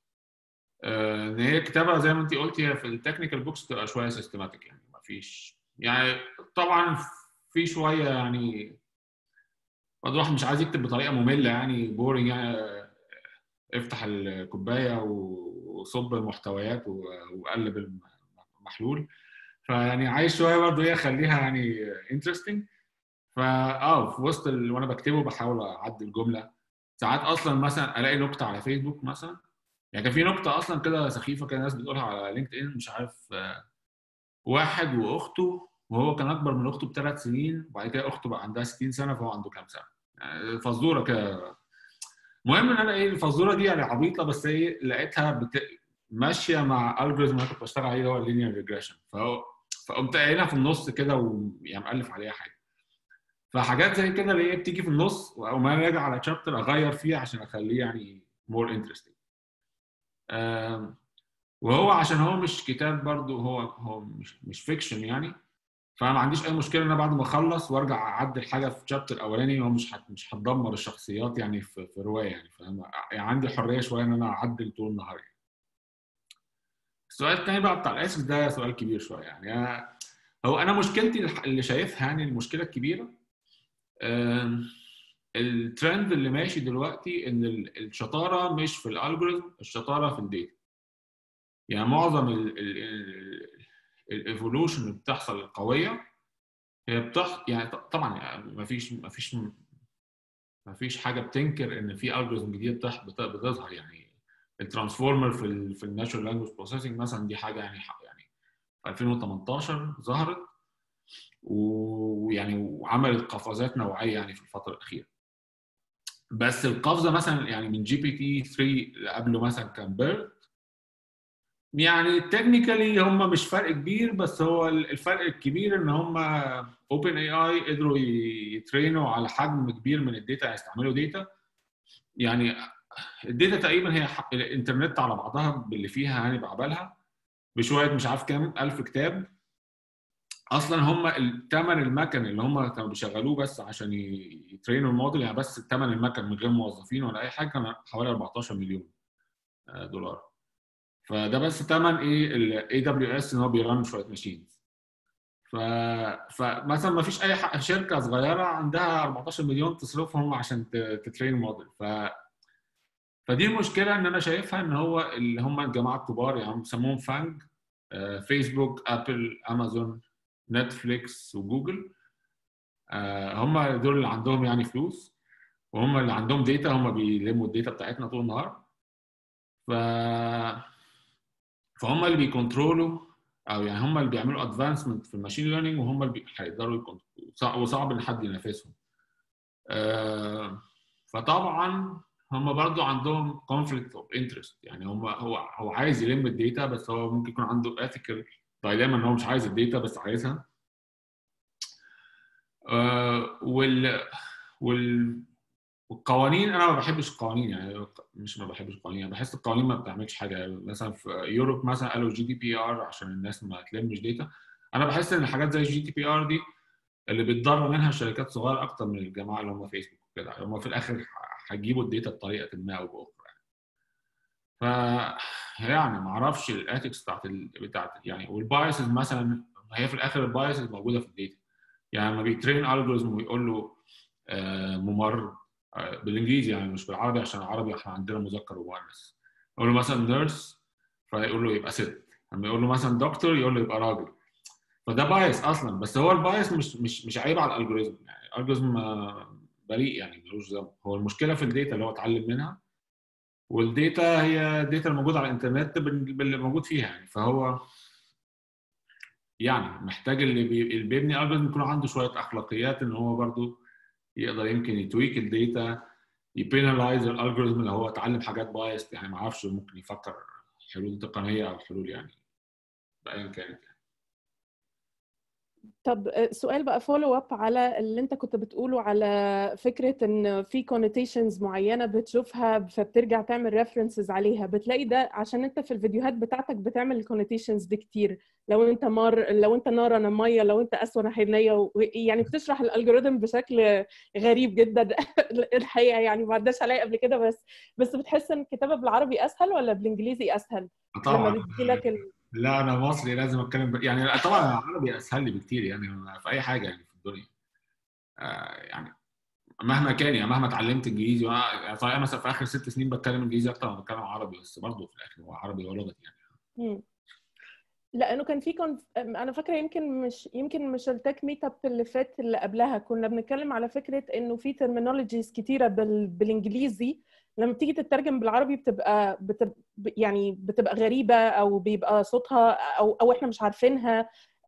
ان هي الكتابه زي ما انت قلتي، هي في التكنيكال بوكس بتبقى شويه سيستماتيك، يعني ما فيش يعني طبعا في شويه يعني برضه الواحد مش عايز يكتب بطريقه ممله يعني بورينج، يعني افتح الكوبايه وصب المحتويات وقلب المحلول. فيعني عايز شويه برضه ايه اخليها يعني انترستنج. في وسط وانا بكتبه بحاول اعدل جمله. ساعات اصلا مثلا الاقي نكته على فيسبوك مثلا، يعني كان في نكته اصلا كده سخيفه كده الناس بتقولها على لينكد ان، مش عارف، واحد واخته، وهو كان اكبر من اخته ب3 سنين، وبعد كده اخته بقى عندها 60 سنه فهو عنده كام سنه، يعني فزوره كده. المهم ان انا الفزوره دي يعني عبيطه، بس لقيتها ماشيه مع الجوريزم انا كنت بشتغل عليه اللي هو اللينير ريجريشن، فقمت قايلها في النص كده ويعني مؤلف عليها حاجه. فحاجات زي كده اللي بتيجي في النص، او ما راجع على تشابتر اغير فيه عشان اخليه يعني مور انترستنج. وهو عشان هو مش كتاب برضو، هو مش فيكشن يعني، فانا ما عنديش اي مشكله ان انا بعد ما اخلص وارجع اعدل حاجه في تشابتر اولاني، هو مش هتدمر الشخصيات يعني في روايه يعني، يعني عندي حريه شويه ان انا اعدل طول النهار يعني. السؤال الثاني بقى بتاع الاسس ده سؤال كبير شويه يعني. هو انا مشكلتي اللي شايفها يعني المشكله الكبيره، الترند اللي ماشي دلوقتي ان الشطاره مش في الالجوريثم، الشطاره في الداتا. يعني معظم الايفولوشن اللي بتحصل القويه هي يعني طبعا يعني ما فيش حاجه بتنكر ان في الجوريثم جديد بتظهر، يعني الترانسفورمر في الناتشورال لانجويج بروسيسنج مثلا، دي حاجه يعني في 2018 ظهرت، ويعني وعملت قفزات نوعيه يعني في الفتره الاخيره. بس القفزه مثلا يعني من GPT 3 اللي قبله مثلا كان بيرد، يعني تكنيكالي هم مش فرق كبير، بس هو الفرق الكبير ان هم اوبن اي اي قدروا يترينوا على حجم كبير من الداتا، يستعملوا داتا. يعني الداتا تقريبا هي الانترنت على بعضها باللي فيها يعني بعبالها بشويه، مش عارف كام 1000 كتاب. اصلا هم الثمن المكن اللي هم كانوا بيشغلوه بس عشان يترينوا الموديل، يعني بس ثمن المكن من غير موظفين ولا اي حاجه كان حوالي 14 مليون دولار. فده بس ثمن الاي دبليو اس ان هو بيرن شويه ماشينز. فمثلا ما فيش اي شركه صغيره عندها 14 مليون تصرفهم عشان تترين موديل. فدي المشكله ان انا شايفها، ان هو اللي هم الجماعه الكبار يعني بيسموهم فانج، فيسبوك، ابل، امازون، نتفليكس وجوجل، هم دول اللي عندهم يعني فلوس، وهم اللي عندهم داتا، هم بيلموا الداتا بتاعتنا طول النهار. فهم اللي بيكنترولوا، او يعني هم اللي بيعملوا ادفانسمنت في الماشين ليرنينج، وهم اللي هيقدروا وصعب ان حد ينافسهم. فطبعا هم برضو عندهم conflict of interest، يعني هو عايز يلم الداتا، بس هو ممكن يكون عنده ethical dilemma ان هو مش عايز الداتا بس عايزها. والقوانين، انا ما بحبش القوانين، يعني مش ما بحبش القوانين، انا بحس القوانين ما بتعملش حاجه. مثلا في يوروب مثلا قالوا GDPR عشان الناس ما تلمش داتا. انا بحس ان الحاجات زي GDPR دي اللي بيتضرر منها الشركات الصغيره اكتر من الجماعه اللي هم فيسبوك وكده، هم في الاخر هيجيبوا الداتا بطريقه ما او باخرى. ف يعني ما اعرفش الاثكس بتاعت يعني، والبايسز مثلا، هي في الاخر البايسز موجوده في الداتا. يعني لما بيترين الجوريزم ويقول له ممرض بالانجليزي يعني مش بالعربي، عشان العربي احنا عندنا مذكر ومؤنث. يقول له مثلا نيرس فيقول له يبقى ست، لما يقول له مثلا دكتور يقول له يبقى راجل. فده بايس اصلا، بس هو البايس مش عيب على الالجوريزم، يعني الالجوريزم بريء يعني ملوش ذنب. هو المشكله في الداتا اللي هو اتعلم منها، والداتا هي الداتا الموجوده على الانترنت باللي موجود فيها يعني. فهو يعني محتاج اللي بيبني الجوريزم يكون عنده شويه اخلاقيات، ان هو برضو يقدر يمكن يتويك الداتا، يبينالايز الالجوريزم اللي هو اتعلم حاجات بايست، يعني ما اعرفش ممكن يفكر حلول تقنيه او حلول يعني بايا كانت. طب سؤال بقى فولو اب على اللي انت كنت بتقوله على فكره ان في كونوتيشنز معينه بتشوفها فبترجع تعمل ريفرنسز عليها. بتلاقي ده عشان انت في الفيديوهات بتاعتك بتعمل الكونوتيشنز دي كتير، لو انت لو انت نار انا ميه، لو انت اسود انا حنيه، يعني بتشرح الالجوريثم بشكل غريب جدا الحقيقه، يعني ما عداش عليا قبل كده. بس بتحس ان الكتابه بالعربي اسهل ولا بالانجليزي اسهل لما طبعا بتجي لك لا انا مصري لازم اتكلم يعني لا طبعا العربي اسهل لي بكتير يعني في اي حاجه يعني في الدنيا. يعني مهما كان، يعني مهما اتعلمت انجليزي، وانا طالع مثلا في اخر 6 سنين بتكلم انجليزي اكتر ما بتكلم عربي، بس برضه في الاخر هو عربي هو لغتي يعني. لانه كان في انا فاكره يمكن مش التك ميت اب اللي فات اللي قبلها كنا بنتكلم على فكره انه في ترمينولوجيز كتيره بالانجليزي لما بتيجي تترجم بالعربي يعني بتبقى غريبه، او بيبقى صوتها او احنا مش عارفينها.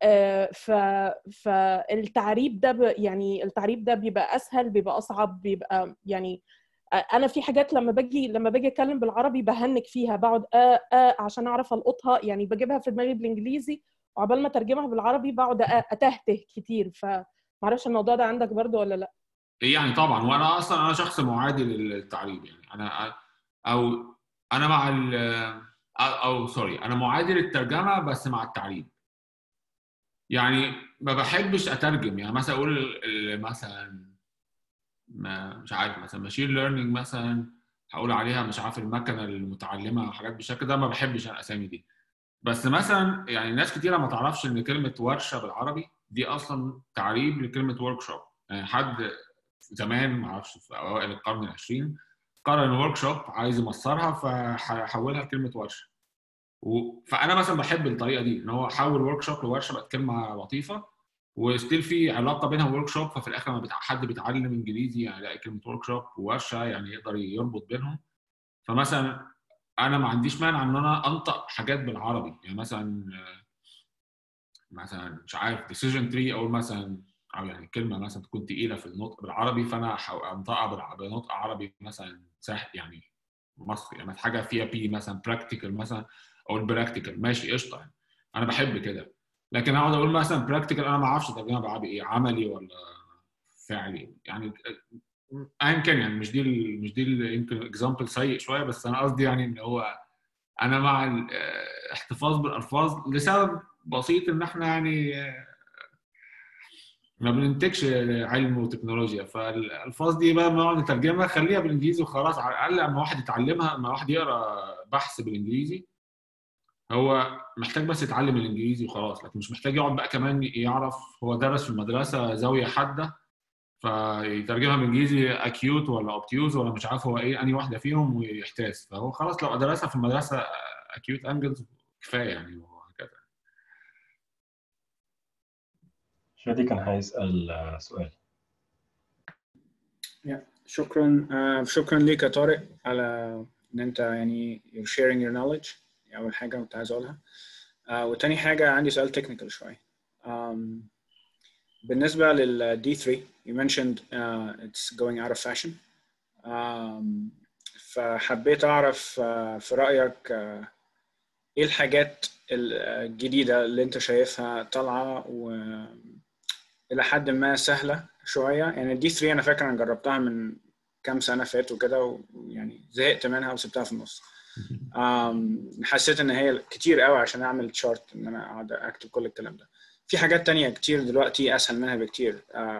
فالتعريب ده يعني التعريب ده بيبقى اسهل، بيبقى اصعب، بيبقى يعني انا في حاجات لما باجي اتكلم بالعربي بهنك فيها، بقعد عشان اعرف القطها، يعني بجيبها في دماغي بالانجليزي وعقبال ما اترجمها بالعربي بقعد اتهته كتير. فمعرفش الموضوع ده عندك برضو ولا لا؟ يعني طبعا، وانا اصلا انا شخص معادي للتعريب، يعني او انا مع او سوري انا معادي للترجمه بس مع التعريب. يعني ما بحبش اترجم، يعني مثلا اقول مثلا مش عارف مثلا ماشين ليرنينج مثلا، هقول عليها مش عارف المكنه المتعلمه حاجات بالشكل ده، ما بحبش انا الاسامي دي. بس مثلا يعني ناس كتيره ما تعرفش ان كلمه ورشه بالعربي دي اصلا تعريب لكلمه ورك شوب. يعني حد زمان ما اعرفش في اوائل القرن العشرين قرر ان ورك شوب عايز يمصرها فحولها لكلمه ورشه. فانا مثلا بحب الطريقه دي، ان هو حول ورك شوب لورشه، بقت كلمه لطيفه وستيل في علاقه بينها وورك شوب. ففي الاخر لما حد بيتعلم انجليزي يعني يلاقي كلمه ورك شوب وورشه يعني يقدر يربط بينهم. فمثلا انا ما عنديش مانع ان انا انطق حاجات بالعربي، يعني مثلا مش عارف ديسيجن تري، او مثلا او يعني كلمه مثلا تكون تقيله في النطق بالعربي فانا انطقها بنطق عربي مثلا سهل يعني مصري. يعني حاجه فيها بي مثلا براكتيكال مثلا، او البراكتيكال ماشي قشطه يعني انا بحب كده. لكن اقعد اقول مثلا براكتيكال انا ما اعرفش ترجمه بالعربي ايه، عملي ولا فعلي يعني ايا كان. يعني مش دي يمكن اكزامبل سيء شويه، بس انا قصدي يعني ان هو انا مع الاحتفاظ بالالفاظ لسبب بسيط، ان احنا يعني ما بننتجش علم وتكنولوجيا. فالالفاظ دي بقى بنقعد نترجمها خليها بالانجليزي وخلاص، على الاقل اما واحد يتعلمها، اما واحد يقرا بحث بالانجليزي هو محتاج بس يتعلم الانجليزي وخلاص، لكن مش محتاج يقعد بقى كمان يعرف هو درس في المدرسه زاويه حاده فيترجمها بالانجليزي اكيوت ولا اوبتيوز ولا مش عارف هو ايه انهي واحده فيهم ويحتاس. فهو خلاص لو درسها في المدرسه اكيوت انجلز كفايه يعني وهكذا. شادي كان هيسأل سؤال. شكرا ليك يا طارق على ان انت يعني you're sharing your knowledge. دي اول حاجه كنت عايز اقولها. وتاني حاجه عندي سؤال تكنيكال شويه. بالنسبه لل D3 you mentioned it's going out of fashion. فحبيت اعرف في رايك ايه الحاجات الجديده اللي انت شايفها طالعه والى حد ما سهله شويه. يعني D3 انا فاكر انا جربتها من كام سنه فاتوا كده ويعني زهقت منها وسبتها في النص. حسيت ان هي كتير قوي عشان اعمل تشارت ان انا اقعد اكتب كل الكلام ده. في حاجات تانية كتير دلوقتي اسهل منها بكتير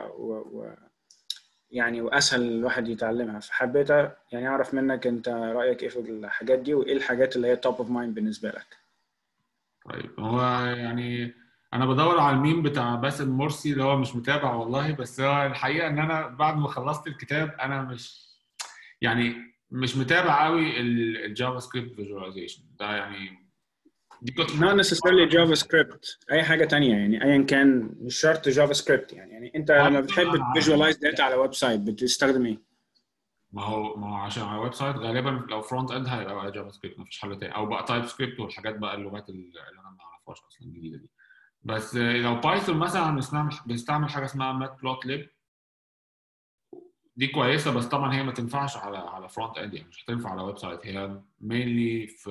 يعني واسهل الواحد يتعلمها. فحبيت يعني اعرف منك انت رايك ايه في الحاجات دي وايه الحاجات اللي هي توب اوف مايند بالنسبه لك. طيب هو يعني انا بدور على الميم بتاع باسم مرسي اللي هو مش متابع والله، بس هو الحقيقه ان انا بعد ما خلصت الكتاب انا مش متابع قوي الجافا سكريبت فيجواليزيشن ده. يعني دي كنت not necessarily جافا سكريبت، اي حاجه تانية يعني ايا كان، مش شرط جافا سكريبت. يعني انت لما بتحب تفيجواليز داتا على ويب سايت بتستخدم ايه؟ ما هو عشان على ويب سايت غالبا لو فرونت اند هيبقى بقى جافا سكريبت، مفيش حل تاني، او بقى تايب سكريبت والحاجات بقى اللغات اللي انا ما اعرفهاش اصلا الجديده دي. بس لو بايثون مثلا بنستعمل حاجه اسمها مات بلوت ليب، دي كويسه بس طبعا هي ما تنفعش على فرونت اند، يعني مش هتنفع على ويب سايت. هي مينلي في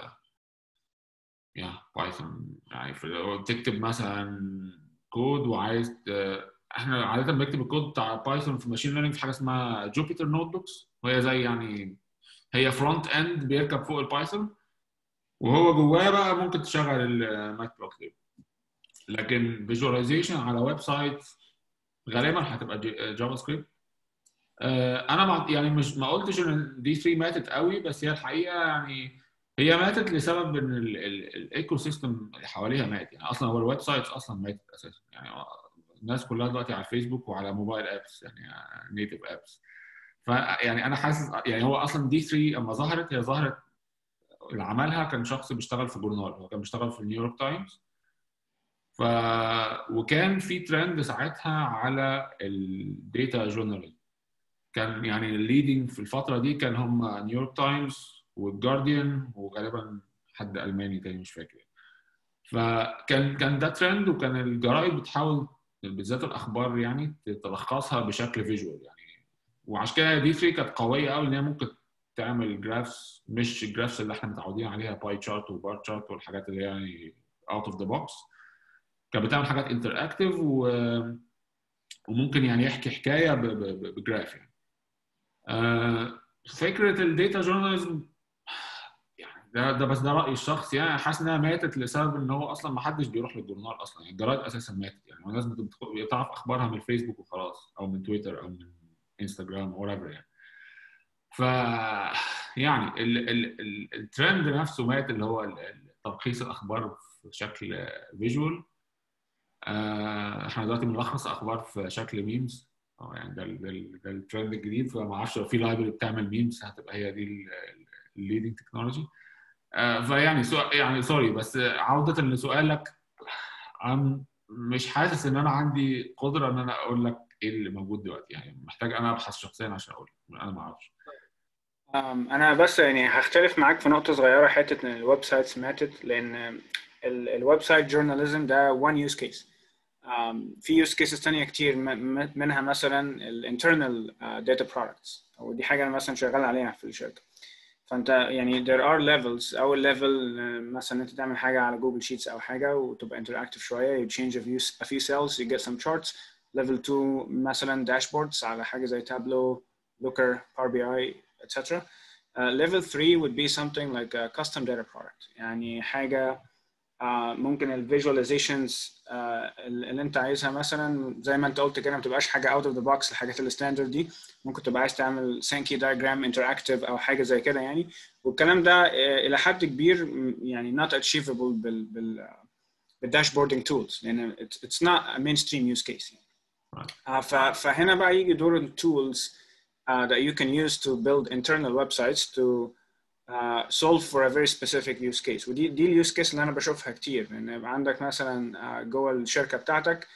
بايثون، يعني لو تكتب مثلا كود وعايز احنا عاده بنكتب الكود بتاع بايثون في ماشين ليرنينج في حاجه اسمها جوبيتر نوت بوكس، وهي زي يعني هي فرونت اند بيركب فوق البايثون وهو جواه بقى ممكن تشغل المات بلوت ليب. لكن فيجواليزيشن على ويب سايت غالبا هتبقى جافا سكريبت. انا يعني مش ما قلتش ان دي 3 ماتت قوي، بس هي الحقيقه يعني هي ماتت لسبب ان الايكو سيستم اللي حواليها مات. يعني اصلا هو الويب سايتس اصلا ماتت اساسا، يعني الناس كلها دلوقتي على الفيسبوك وعلى موبايل ابس، يعني نيتيف ابس. فيعني انا حاسس يعني هو اصلا دي 3 اما ظهرت، هي ظهرت اللي عملها كان شخص بيشتغل في جورنال، هو كان بيشتغل في نيويورك تايمز. وكان في ترند ساعتها على الداتا جورناليزم. كان يعني الليدنج في الفتره دي كان هم نيويورك تايمز والجارديان وغالبا حد الماني تاني مش فاكر. فكان ده ترند، وكان الجرايد بتحاول بالذات الاخبار يعني تلخصها بشكل فيجوال يعني. وعشان كده دي 3 كانت قويه قوي ان هي ممكن تعمل جرافس، مش الجرافس اللي احنا متعودين عليها باي تشارت وبار تشارت والحاجات اللي يعني اوت اوف ذا بوكس. كانت بتعمل حاجات انتراكتيف وممكن يعني يحكي حكايه بجراف يعني. فكره الداتا جورناليزم يعني ده بس ده رايي الشخصي، يعني حاسس انها ماتت لسبب ان هو اصلا ما حدش بيروح للجورنال اصلا. يعني الجرايد اساسا ماتت، يعني الناس بتعرف اخبارها من الفيسبوك وخلاص، او من تويتر او من انستغرام او whatever يعني. ف يعني الترند نفسه مات، اللي هو تلخيص الاخبار في شكل فيجوال. احنا دلوقتي بنلخص اخبار في شكل ميمز، يعني ده الترند الجديد. فما اعرفش لو في لايبرري بتعمل ميمز هتبقى هي دي الليدنج تكنولوجي. فيعني يعني سوري، بس عودة لسؤالك، انا مش حاسس ان انا عندي قدرة ان انا اقول لك ايه اللي موجود دلوقتي. يعني محتاج انا ابحث شخصيا عشان اقول لك، انا ما اعرفش. انا بس يعني هختلف معاك في نقطه صغيره، حته ان الويب سايتس ماتت، لان الويب سايت جورناليزم ده وان يوز كيس. في يوز كيسز ثانيه كتير، منها مثلا الانترنال داتا برودكتس، ودي حاجه انا مثلا شغال عليها في الشركه. فانت يعني there are levels. اول ليفل مثلا انت تعمل حاجه على جوجل شيتس او حاجه وتبقى interactive شويه، you change a few cells, you get some charts. level 2 مثلا dashboards على حاجه زي Tableau, Looker, Power BI, etc. level 3 would be something like a custom data product، يعني حاجه ممكن الفيجواليزيشنز اللي انت عايزها مثلا زي ما انت قلت كده ما تبقاش حاجه اوت اوف ذا بوكس. الحاجات الستاندرد دي ممكن تبقى عايز تعمل سانكي دايجرام انتراكتيف او حاجه زي كده يعني. والكلام ده الى حد كبير يعني not achievable بالداشبوردنج تولز، لان it's not a mainstream use case يعني. فهنا بقى يجي دور التولز that you can use to build internal websites to solve for a very specific use case. ودي اليوز كيس اللي انا بشوفها كتير، لان يبقى عندك مثلا جوه الشركه بتاعتك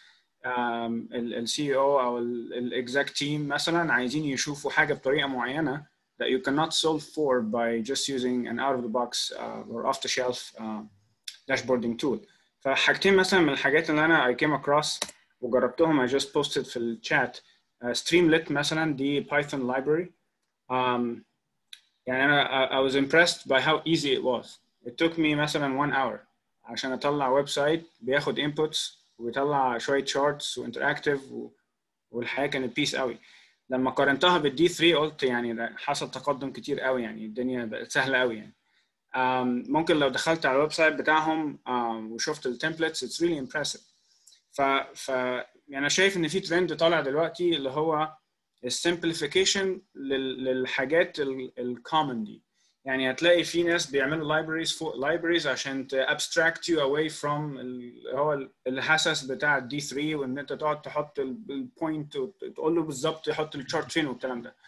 السي او او الاكزاك تيم مثلا عايزين يشوفوا حاجه بطريقه معينه that you cannot solve for by just using an out of the box or off the shelf dashboarding tool. فحاجتين مثلا من الحاجات اللي انا I came across وجربتهم I just posted في الشات. Streamlit مثلا دي Python library. يعني انا I was impressed by how easy it was. It took me مثلا 1 hour عشان اطلع ويب سايت بياخد inputs وبيطلع شويه charts وانتراكتيف والحياه كانت بيس قوي. لما قارنتها بالدي 3 قلت يعني حصل تقدم كتير قوي، يعني الدنيا بقت سهله قوي يعني. ممكن لو دخلت على الويب سايت بتاعهم وشفت التمبلتس it's really impressive. يعني انا شايف ان في ترند طالع دلوقتي اللي هو السمبليفيكيشن للحاجات الكومن دي. يعني هتلاقي في ناس بيعملوا libraries فوق libraries عشان abstract you away from هو الحساس بتاع الدي 3 وان انت تقعد تحط البوينت وتقول له بالظبط يحط الشارت فين والكلام ده.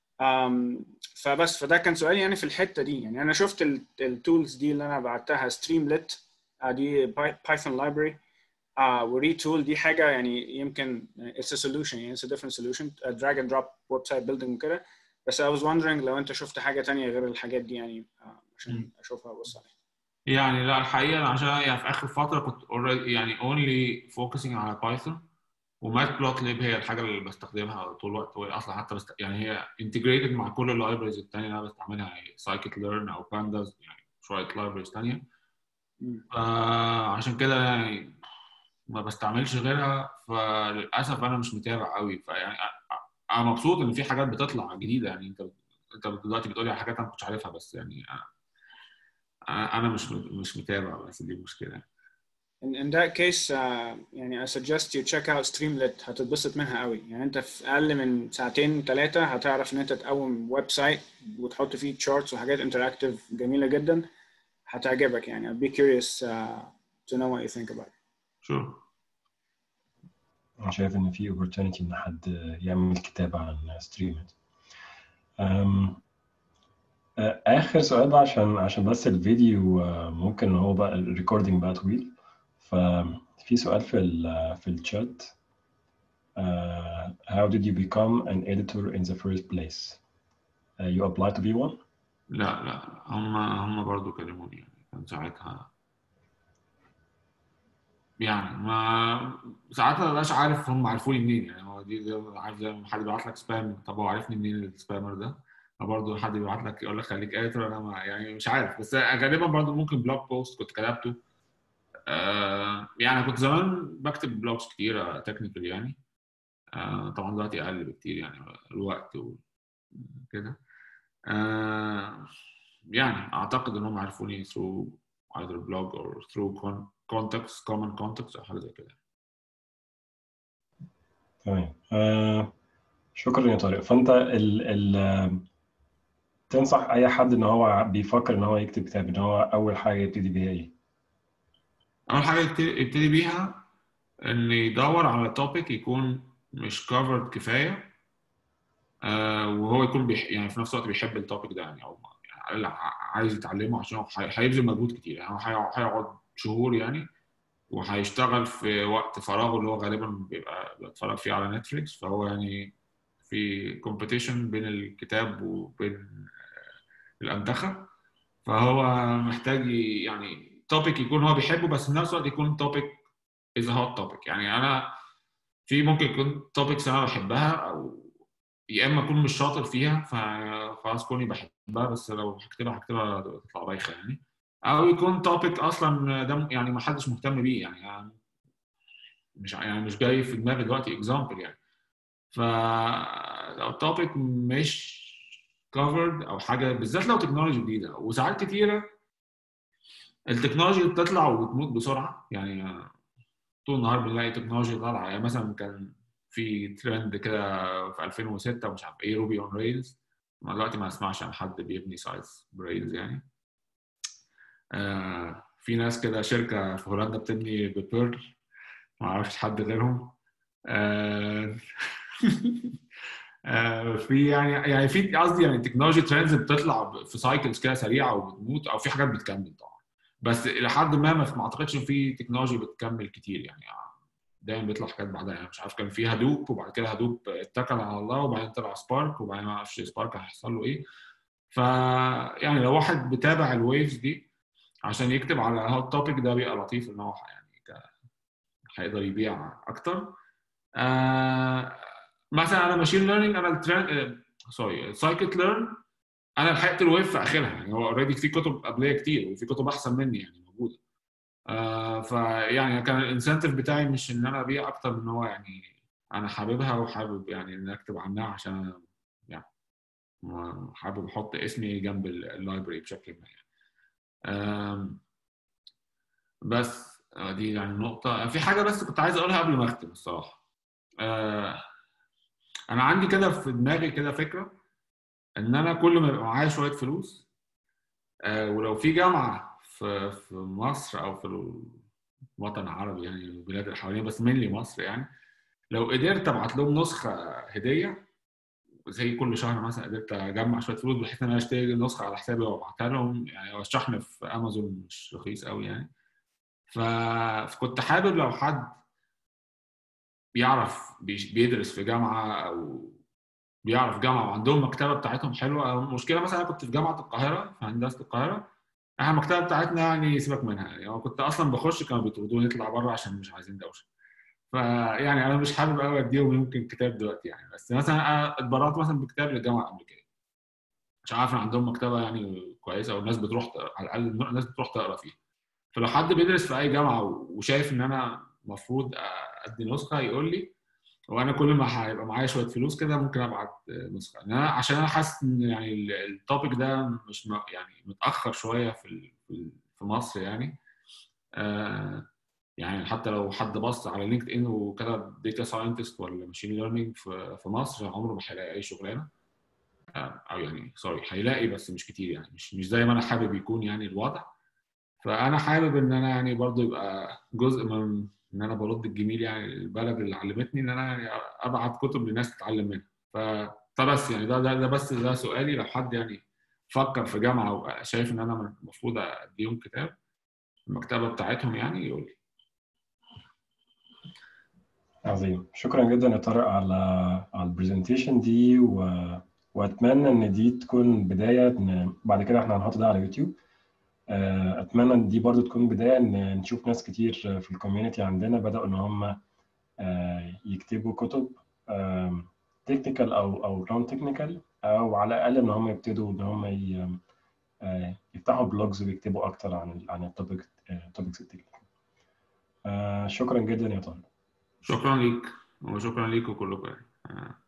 فده كان سؤالي يعني في الحته دي. يعني انا شفت التولز دي اللي انا بعتها Streamlit دي بايثون library وريتول دي حاجه يعني يمكن it's a solution يعني it's a different solution drag and drop website building وكده. بس I was wondering لو انت شفت حاجه تانية غير الحاجات دي يعني عشان اشوفها وابص عليها. يعني لا الحقيقه عشان يعني في اخر فتره كنت يعني only focusing على بايثون وماتبلوتلib هي الحاجه اللي بستخدمها طول الوقت. وهي اصلا حتى يعني هي integrated مع كل اللايبريز الثانيه اللي انا بستعملها يعني سايكت ليرن او بانداز يعني شويه لايبريز ثانيه. عشان كده يعني ما بستعملش غيرها. فللاسف انا مش متابع قوي. فيعني انا مبسوط ان في حاجات بتطلع جديده. يعني انت دلوقتي بتقولي على حاجات انا ما كنتش عارفها بس يعني انا مش متابع بس دي المشكله. In that case يعني I suggest you check out Streamlit هتتبسط منها قوي. يعني انت في اقل من ساعتين 3 هتعرف ان انت تقوم ويب سايت وتحط فيه charts وحاجات interactive جميله جدا هتعجبك. يعني I'd be curious to know what you think about it. Sure. أنا شايف إن في opportunity إن حد يعمل كتابة عن Streamlit. آخر سؤال بقى عشان بس الفيديو ممكن هو بقى الريكوردينج بقى طويل. ففي سؤال في الشات. How did you become an editor in the first place? You applied to be one? لا هم برضو كلموني يعني كان ساعتها يعني ما ساعات ما بقاش عارف هم عرفوني منين. يعني هو دي عارف زي ما حد بيبعت لك سبام، طب هو عارفني منين السبامر ده؟ برضه حد بيبعت لك يقول لك خليك اديتور. انا يعني مش عارف بس غالبا برضه ممكن بلوج بوست كنت كتبته. يعني كنت زمان بكتب بلوجز كتيره تكنيكال يعني. طبعا دلوقتي اقل بكتير يعني الوقت وكده. يعني اعتقد انهم عرفوني through either blog or through common contacts او حاجه زي كده. تمام. شكرا يا طارق. فانت تنصح اي حد ان هو بيفكر ان هو يكتب كتاب ان هو اول حاجه يبتدي بيها ايه؟ اول حاجه يبتدي بيها ان يدور على توبيك يكون مش covered كفايه. وهو يكون يعني في نفس الوقت بيحب التوبيك ده يعني او يعني عايز يتعلمه عشان هيبذل مجهود كتير. يعني هيقعد شهور يعني وهيشتغل في وقت فراغه اللي هو غالبا بيبقى بيتفرج فيه على نتفليكس. فهو يعني في كومبيتيشن بين الكتاب وبين الأنتخة. فهو محتاج يعني توبيك يكون هو بيحبه بس في نفس الوقت يكون توبيك is a hot topic. يعني أنا في ممكن يكون توبيكس أنا بحبها أو يا إما أكون مش شاطر فيها فخلاص كوني بحبها بس لو هكتبها تطلع بايخة يعني. أو يكون توبيك أصلا ده يعني ما حدش مهتم بيه يعني مش جاي في دماغي دلوقتي اكزامبل يعني. فلو التوبيك مش covered او حاجه بالذات لو تكنولوجي جديده وساعات كتيره التكنولوجيا بتطلع وبتموت بسرعه. يعني طول النهار بنلاقي تكنولوجيا طالعه. يعني مثلا كان في ترند كده في 2006 ومش عارف ايه روبي اون ريلز. دلوقتي ما اسمعش عن حد بيبني سايتس بريلز يعني. في ناس كده شركه في هولندا بتبني ببيرل ما اعرفش حد غيرهم. في يعني في قصدي يعني التكنولوجي ترندز بتطلع في سايكلز كده سريعه وبتموت او في حاجات بتكمل طبعا. بس الى حد ما اعتقدش ان في تكنولوجي بتكمل كتير يعني دايما بيطلع حاجات بعدها، يعني مش عارف كان في هدوب وبعد كده هدوب اتكل على الله وبعدين طلع سبارك وبعدين ما اعرفش سبارك هيحصل له ايه. يعني لو واحد بيتابع الويفز دي عشان يكتب على التوبيك ده بيبقى لطيف ان هو يعني هيقدر يبيع اكتر. مثلا انا ماشين ليرنينج، انا سايكت ليرن انا لحقت الويف في اخرها، يعني هو اوريدي في كتب قبليه كتير وفي كتب احسن مني يعني موجوده. فيعني كان الانسنتيف بتاعي مش ان انا ابيع اكتر من هو يعني انا حاببها وحابب يعني ان اكتب عنها عشان انا يعني حابب احط اسمي جنب اللايبرري بشكل ما يعني. بس دي يعني نقطه. في حاجه بس كنت عايز اقولها قبل ما اختم الصراحه. انا عندي كده في دماغي كده فكره ان انا كل ما يبقى معايا شويه فلوس ولو في جامعه في مصر او في الوطن العربي يعني البلاد اللي حوالينا بس مينلي مصر، يعني لو قدرت ابعت لهم نسخه هديه زي كل شهر مثلا، قدرت اجمع شويه فلوس بحيث ان انا اشتري نسخه على حسابي وابعتها لهم، يعني هو الشحن في امازون مش رخيص قوي يعني. فكنت حابب لو حد بيعرف بيدرس في جامعه او بيعرف جامعه وعندهم مكتبه بتاعتهم حلوه. او مشكله مثلا انا كنت في جامعه القاهره في هندسه القاهره، احنا المكتبه بتاعتنا يعني سيبك منها، يعني كنت اصلا بخش كانوا بيطردوني نطلع بره عشان مش عايزين دوشه. فيعني انا مش حابب قوي اديهم يمكن كتاب دلوقتي يعني، بس مثلا انا اتبرعت مثلا بكتاب للجامعه الامريكيه، مش عارف ان عندهم مكتبه يعني كويسه والناس بتروح على الاقل الناس بتروح تقرا فيها. فلو حد بيدرس في اي جامعه وشايف ان انا المفروض ادي نسخه يقول لي، وانا كل ما هيبقى معايا شويه فلوس كده ممكن ابعت نسخه. عشان انا حاسس ان يعني التوبيك ده مش يعني متاخر شويه في مصر يعني. يعني حتى لو حد بص على لينكد ان وكتب داتا ساينتست ولا ماشين ليرنينج في مصر عمره ما هيلاقي اي شغلانه، او يعني سوري هيلاقي بس مش كتير يعني، مش زي ما انا حابب يكون يعني الوضع. فانا حابب ان انا يعني برضو يبقى جزء من ان انا برد الجميل يعني البلد اللي علمتني ان انا يعني ابعت كتب للناس تتعلم منها. فبس يعني ده سؤالي، لو حد يعني فكر في جامعه وشايف ان انا المفروض اديهم كتاب المكتبه بتاعتهم يعني يقول لي. عظيم، شكرا جدا يا طارق على البرزنتيشن دي، واتمنى ان دي تكون بدايه ان بعد كده احنا هنحط ده على يوتيوب. اتمنى ان دي برضو تكون بدايه ان نشوف ناس كتير في الكوميونتي عندنا بداوا ان هم يكتبوا كتب تكنيكال او نون تكنيكال، او على الاقل ان هم يبتدوا ان هم يفتحوا بلوجز ويكتبوا اكتر عن التوبكس التكنيكال. شكرا جدا يا طارق. شكرا ليك وشكرا ليكم كلكم يعني.